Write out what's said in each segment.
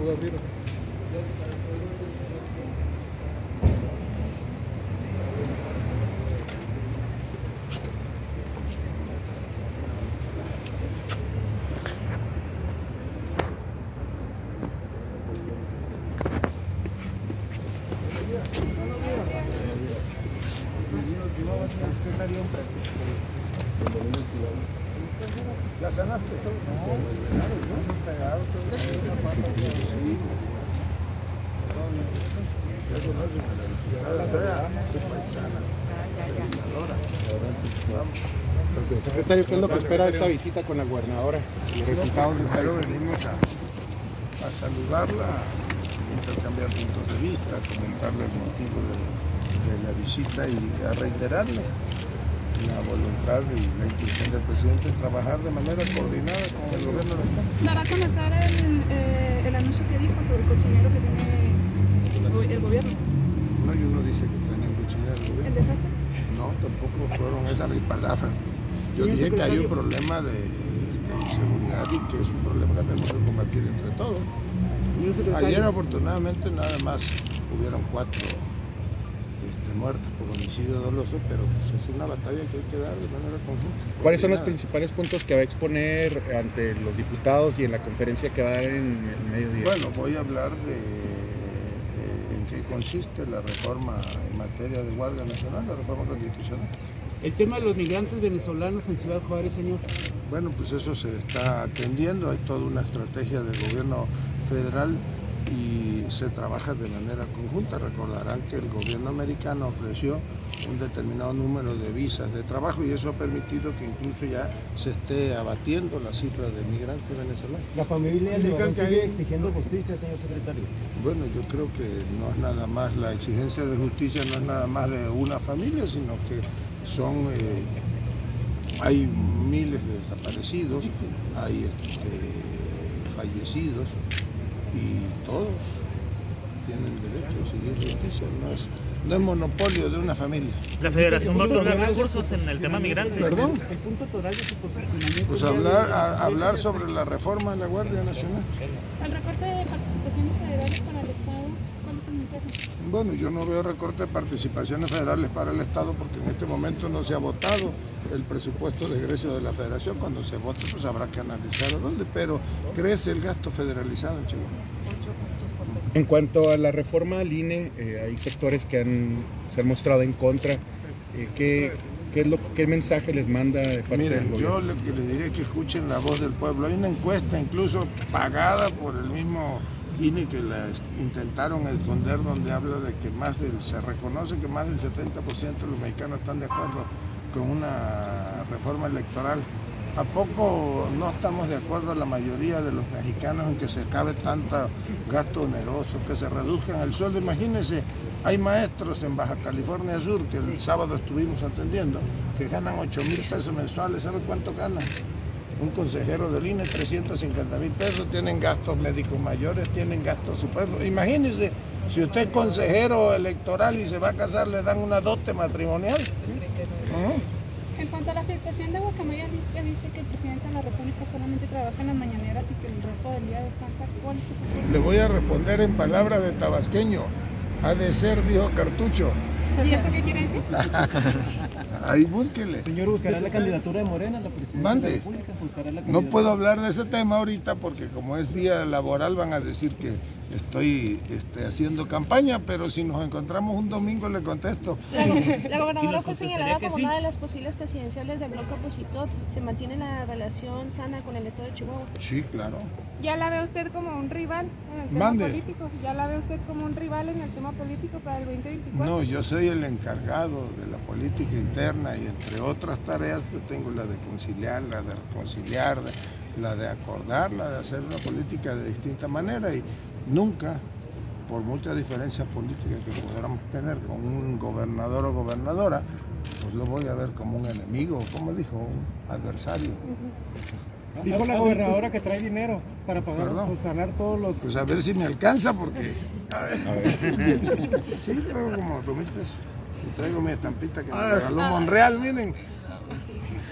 pudo abrir. ¿Ya sanaste todo? Secretario, ¿qué es lo que espera de esta visita con la gobernadora? Los resultados de Primero venimos a saludarla, a intercambiar puntos de vista, a comentarle el motivo de la visita y a reiterarle la voluntad y la intención del presidente de trabajar de manera coordinada con el gobierno del Estado. ¿Dará a conocer el anuncio que dijo sobre el cochinero que tiene el gobierno? No, yo no dije que tenían cochinero el gobierno. ¿El desastre? No, tampoco fueron esas mis palabras. Yo dije que hay un problema de inseguridad y que es un problema que tenemos que combatir entre todos. Ayer afortunadamente nada más hubieron 4 muertos por homicidio doloso, pero pues, es una batalla que hay que dar de manera conjunta. ¿Cuáles son los principales puntos que va a exponer ante los diputados y en la conferencia que va a dar en el mediodía? Bueno, voy a hablar de en qué consiste la reforma en materia de Guardia Nacional, la reforma constitucional. El tema de los migrantes venezolanos en Ciudad Juárez, señor. Bueno, pues eso se está atendiendo, hay toda una estrategia del gobierno federal y se trabaja de manera conjunta. Recordarán que el gobierno americano ofreció un determinado número de visas de trabajo y eso ha permitido que incluso ya se esté abatiendo la cifra de migrantes venezolanos. La familia de sigue exigiendo justicia, señor secretario. Bueno, yo creo que no es nada más, la exigencia de justicia no es nada más de una familia, sino que son, hay miles de desaparecidos, hay fallecidos y todos tienen derecho a seguir justicia, no es monopolio de una familia. La Federación va a otorgar recursos en el tema migrante. ¿Perdón? El punto total de su posicionamiento. Pues hablar sobre la reforma de la Guardia Nacional. El recorte de participaciones federales para el Estado, ¿cuál es el mensaje? Bueno, yo no veo recorte de participaciones federales para el Estado porque en este momento no se ha votado el presupuesto de egreso de la Federación. Cuando se vote, pues habrá que analizar a dónde, pero crece el gasto federalizado en Chihuahua. En cuanto a la reforma al INE, hay sectores que se han mostrado en contra. ¿Qué mensaje les manda de parte del gobierno? Yo lo que les diré es que escuchen la voz del pueblo. Hay una encuesta incluso pagada por el mismo INE que la intentaron esconder, donde habla de que se reconoce que más del 70% de los mexicanos están de acuerdo con una reforma electoral. ¿A poco no estamos de acuerdo la mayoría de los mexicanos en que se acabe tanto gasto oneroso, que se reduzcan el sueldo? Imagínense, hay maestros en Baja California Sur, que el sábado estuvimos atendiendo, que ganan 8,000 pesos mensuales. ¿Sabe cuánto ganan? Un consejero del INE, 350,000 pesos, tienen gastos médicos mayores, tienen gastos superfluos. Imagínense, si usted es consejero electoral y se va a casar, le dan una dote matrimonial. En cuanto a la afectación de Guacamaya, dice que el presidente de la República solamente trabaja en las mañaneras y que el resto del día descansa. ¿Cuál es su postura? Le voy a responder en palabras de tabasqueño. Ha de ser, dijo Cartucho. ¿Y eso qué quiere decir? Ahí búsquele. Señor, ¿buscará la candidatura de Morena a la presidencia Mande. de la República? No puedo hablar de ese tema ahorita porque como es día laboral van a decir que estoy haciendo campaña, pero si nos encontramos un domingo le contesto. La gobernadora fue señalada como una de las posibles presidenciales del bloque opositor. ¿Se mantiene la relación sana con el estado de Chihuahua? Sí, claro. ¿Ya la ve usted como un rival en el tema político? ¿Ya la ve usted como un rival en el tema político para el 2024? No, yo soy el encargado de la política interna y entre otras tareas pues tengo la de conciliar, la de reconciliar, la de acordar, la de hacer una política de distinta manera y nunca, por muchas diferencias políticas que podamos tener con un gobernador o gobernadora, pues lo voy a ver como un enemigo, como dijo, un adversario. Dijo la gobernadora que trae dinero para pagar, sanar todos los... Pues a ver si me alcanza, porque... A ver. Sí, traigo como 2,000 pesos. Y traigo mi estampita que me regaló Monreal, miren.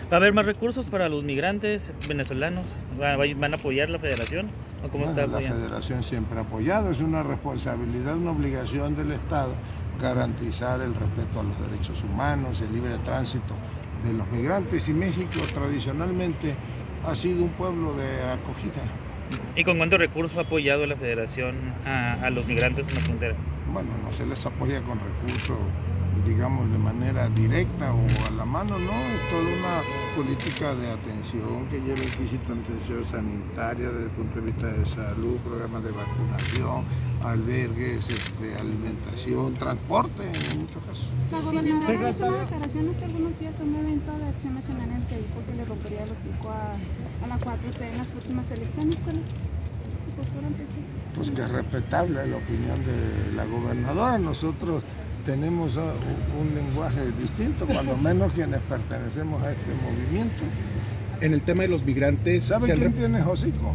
¿Va a haber más recursos para los migrantes venezolanos? ¿Van a apoyar la federación? ¿O cómo está apoyando? La federación siempre ha apoyado, es una responsabilidad, una obligación del Estado garantizar el respeto a los derechos humanos, el libre tránsito de los migrantes, y México tradicionalmente ha sido un pueblo de acogida. ¿Y con cuántos recursos ha apoyado la federación a los migrantes en la frontera? Bueno, no se les apoya con recursos, digamos, de manera directa o a la mano, no, es toda una política de atención que lleva implícito atención sanitaria desde el punto de vista de salud, programas de vacunación, albergues, alimentación, transporte en muchos casos. La gobernadora hizo una declaración hace algunos días en un evento de Acción Nacional en el que dijo que le rompería el hocico a la 4T en las próximas elecciones. ¿Cuál es su postura ante esto? Pues que es respetable la opinión de la gobernadora. Nosotros tenemos un lenguaje distinto, cuando menos quienes pertenecemos a este movimiento. En el tema de los migrantes... ¿Sabe quién tiene hocico?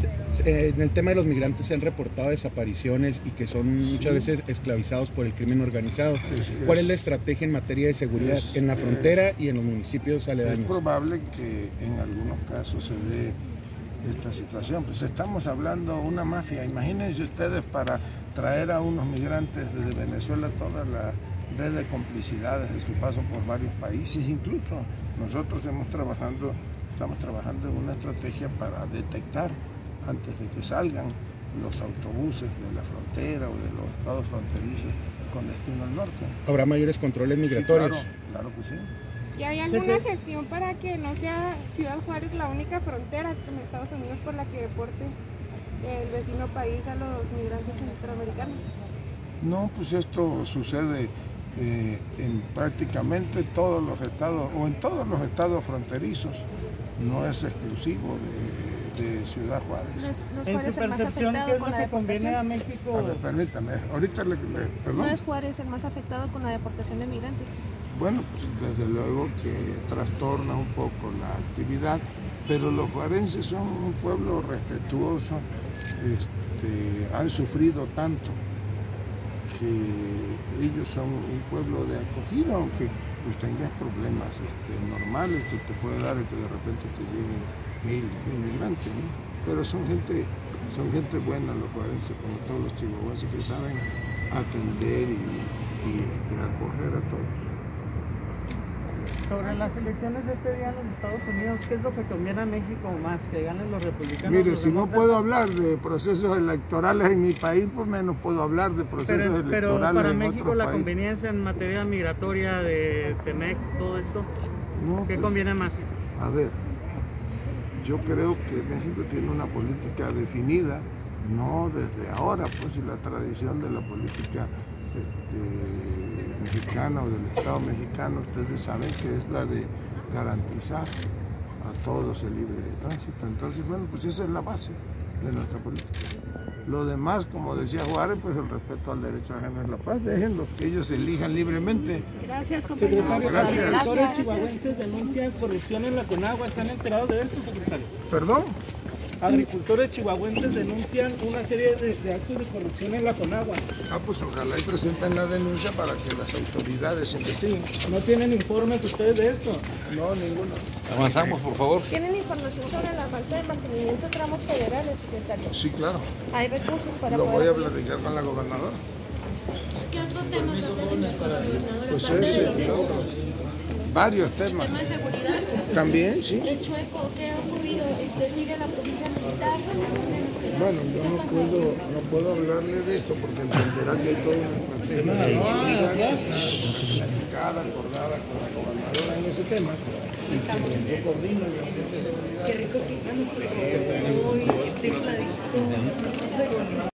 En el tema de los migrantes se han reportado desapariciones y que son muchas veces esclavizados por el crimen organizado. ¿Cuál es la estrategia en materia de seguridad en la frontera y en los municipios aledaños? Es probable que en algunos casos se dé esta situación. Pues estamos hablando de una mafia. Imagínense ustedes, para traer a unos migrantes desde Venezuela toda la red de complicidades de su paso por varios países. Incluso nosotros estamos trabajando en una estrategia para detectar antes de que salgan los autobuses de la frontera o de los estados fronterizos con destino al norte. ¿Habrá mayores controles migratorios? Sí, claro que sí. ¿Y hay alguna gestión para que no sea Ciudad Juárez la única frontera en Estados Unidos por la que deporte el vecino país a los migrantes centroamericanos? No, pues esto sucede en prácticamente todos los estados, o en todos los estados fronterizos. No es exclusivo de Ciudad Juárez. ¿No es Juárez el más afectado con la deportación? A México? A ver, permítame, ahorita perdón. ¿No es Juárez el más afectado con la deportación de migrantes? Bueno, pues desde luego que trastorna un poco la actividad, pero los juarenses son un pueblo respetuoso, han sufrido tanto que ellos son un pueblo de acogida, aunque pues tengas problemas normales que te puede dar el que de repente te lleguen 1000 inmigrantes, ¿no? Pero son gente buena los juarenses, como todos los chihuahuenses, que saben atender y acoger a todos. Sobre las elecciones de este día en los Estados Unidos, ¿qué es lo que conviene a México más? ¿Que ganen los republicanos? Mire, si no puedo hablar de procesos electorales en mi país, pues menos puedo hablar de procesos electorales en otro país. Pero para México la conveniencia en materia migratoria de TEMEC, todo esto, no, ¿qué conviene más? A ver, yo creo que México tiene una política definida, no desde ahora, pues, y la tradición de la política mexicana o del Estado mexicano, ustedes saben que es la de garantizar a todos el libre tránsito. Entonces, bueno, pues esa es la base de nuestra política. Lo demás, como decía Juárez, pues el respeto al derecho ajeno es la paz. Déjenlos que ellos elijan libremente. Gracias, compañero. Secretario, agricultores chihuahuenses denuncian corrupción en la Conagua. ¿Están enterados de esto, secretario? ¿Perdón? Agricultores chihuahuenses denuncian una serie de actos de corrupción en la Conagua. Pues ojalá y presenten la denuncia para que las autoridades investiguen. ¿No tienen informes ustedes de esto? No, ninguno. Avanzamos, por favor. ¿Tienen información sobre la falta de mantenimiento de tramos federales, secretario? Sí, claro. ¿Hay recursos para Lo voy poder... a platicar con la gobernadora. ¿Qué otros temas para la gobernadora? Pues ese y otros. Varios temas. ¿El tema de seguridad? También, sí. ¿El Chueco? ¿Qué ha ocurrido? ¿Sigue la policía militar? Bueno, yo no puedo hablarle de eso porque entenderá que hay toda una estrategia planificada, acordada con la gobernadora en ese tema, y que yo coordino el ambiente de seguridad. Qué rico que